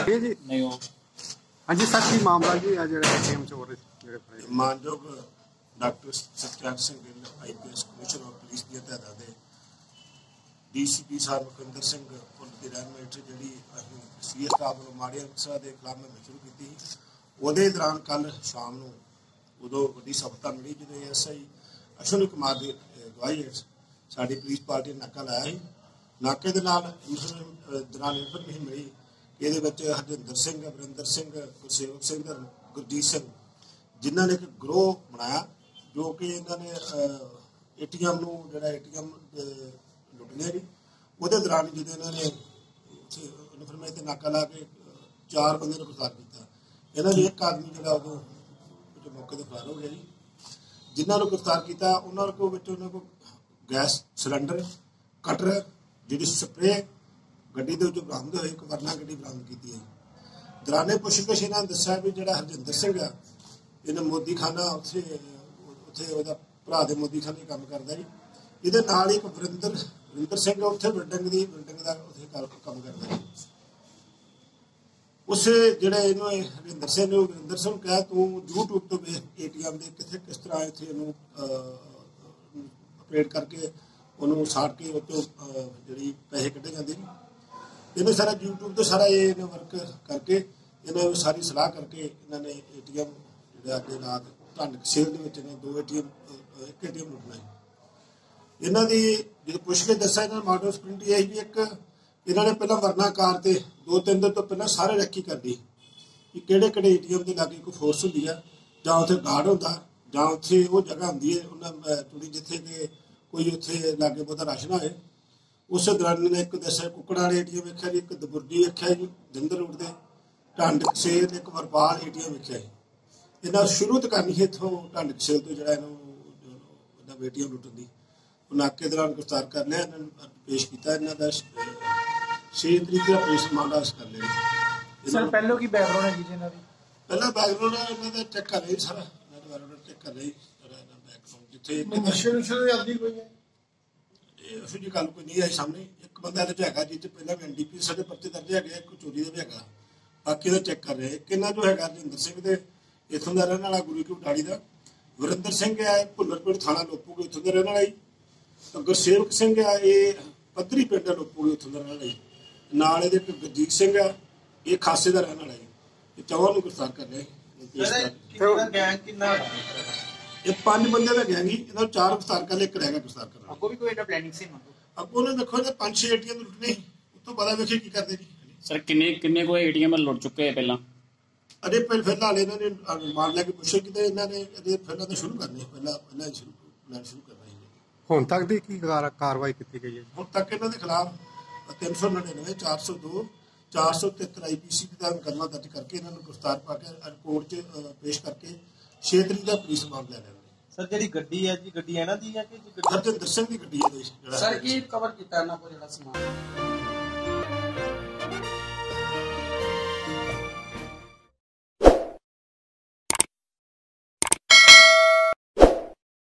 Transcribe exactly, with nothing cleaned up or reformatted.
जी नहीं हो। हाँ जी सर, की मामला जी आज एटीएम चोर मानयोग doctor Satyan Singh Gill I P S commissioner of police की हदायतों के डी सी पी साहब मुखविंदर सिंह पुल की रहनमाई जी सी एस स्टाफ वालों माड़े अफसर के खिलाफ मुहिम शुरू की। उहदे दौरान कल शाम को उदों वड्डी सफलता मिली जो एस आई अश्विनी कुमार की अगवाई हेठ साडी पुलिस पार्टी ने नाका लाया। नाके के नाल दौरान इन्फॉर्मेशन मिली कि ये हरजिंदर सिंह, वरिंदर सिंह, गुरसेवक सिंह, गुरजीत सिंह जिन्हों ने एक गिरोह बनाया जो कि इन्होंने ए टी एम जो ए टी एम लुटने जी वो दौरान जो इन्होंने इन्फॉर्मेशन से नाका ला के चार बंदे गिरफ्तार किया। इन्होंने एक आदमी जो उदों मौके पर फरार हो गया जी। जिन्होंने गिरफ्तार किया उन्होंने को गैस सिलेंडर, कटर, जी स्प्रे गड्डी के जो बरामद होए, एक वरना गड्डी बरामद की है। दौराने पुछगिछ इन्होंने दस्या भी जो हरजिंदर सिंह आ इन्हें मोदी खाना उत्थे उत्थे भरा दे मोदी खाने काम करता जी। ये नाल एक वरिंदर वरिंदर सिंह उत्थे बिल्डिंग की बिल्डिंग का उत्थे काम करता जी। उस जोड़े इन्होंने हरजिंदर सिंह ने वरिंदर सिंह कहा तू यूट्यूब तो ए टी एम के कितने किस तरह इतने इनू ऑपरेट करके उन्होंने साड़ के उतो जी पैसे कढ़े जाते हैं। इन्हें सारा यूट्यूब तो सारा ये वर्क करके इन्हें सारी सलाह करके इन्होंने ए टी एम जो अगे रात ढंड सेल के दो ए टी एम एक ए टी एम लुटना है। इन्हों की जो पुछ के दसा इन्होंने मॉडल स्प्रिंट यही भी एक इन्होंने पहला वरना कार से दो तीन दिन तो पहले सारे रैकी कर दी कि किहड़े किहड़े ए टी एम के लागे कोई फोर्स होंगी है जां उत्थे गार्ड होंदा जां उत्थे वो जगह होंदी है उन्हें थोड़ी जिथे कि कोई उत्थे लागे बहुता रश ना होए। उस दौरान ने एक दसा कुकड़ा वाले ए टी एम वेख्या जी, एक दबुरजी वेख्या जी जलंधर रोड से ढंड सेल, एक वरपाल ए टी एम वेख्या जी। इन्हें शुरू तो करनी है इतों ढंड सेल तो जो इन्होंने ए टी एम लुटन की नाके दौरान गिरफ्तार कर लिया। इन्होंने पेश किया। इन्हों का छे तरीक का पेश मामला कर लिया। सर पहलों की बैकग्राउंड है जी इन्हों की पहला बैकग्राउंड इन्हों चेक कर रही सारा बैकग्राउंड चेक कर रही बैकग्राउंड जिथे नशे नुशे आदि कोई है ऐसी जी गल कोई नहीं आई सामने। एक बंदा है जी पहला भी एन डी पी साढ़े परचे दर्ज है, एक चोरी का भी है, बाकी का चेक कर रहे। एक इन्ना जो है हरजिंदर सिंह के इतों का रहने वाला गुरू की बटाली का, वरिंदर सिंह है भुल्लरपुर थाना लोपूगे इतों का रहने वाला जी, गुरसेवक सिंह है ये पद्धरी पिंड लोपूगे उतों का रहने वाला जी, नाल ये गुरजीत सिंह है ये खासे का रहने वाला जी। ये चौहां को गिरफ्तार कर रहे। ये पांच बंदे का गैंग ही इन्होंने चार गिरफ्तार कर लिया, एक रहेगा गिरफ्तार करना। अगो भी कोई इन्ना प्लानिंग सी अगो ने देखो इन्हें पांच छे ए टी एम लुटने उस तो पता वेखे की करते जी। सर किन्ने किन्ने कोई ए टी एम लुट चुके हैं पहला? अरे पहले फिर हाले इन्होंने मान लिया कि पुछे कि इन्होंने फिर तो शुरू करनी पहला पहला शुरू प्लान शुरू करना है। ਹੁਣ तक ਦੀ ਕੀ ਕਾਰਵਾਈ ਕੀਤੀ ਗਈ ਹੈ? ਹੁਣ ਤੱਕ ਇਹਨਾਂ ਦੇ ਖਿਲਾਫ तीन सौ नड़िनवे, चार सौ दो, चार सौ तिहत्तर आई पी सी का मुकदमा दर्ज करके इन्होंने गिरफ्तार पा के कोर्ट च पेश करके छे तरीक का पुलिस रिमांड ले लेंगे। सर जी गड्डी है जी गड्डी है ना दी है कि हरजिंदर सिंह की गड्डी है। सर की कवर किया ना को जड़ा समान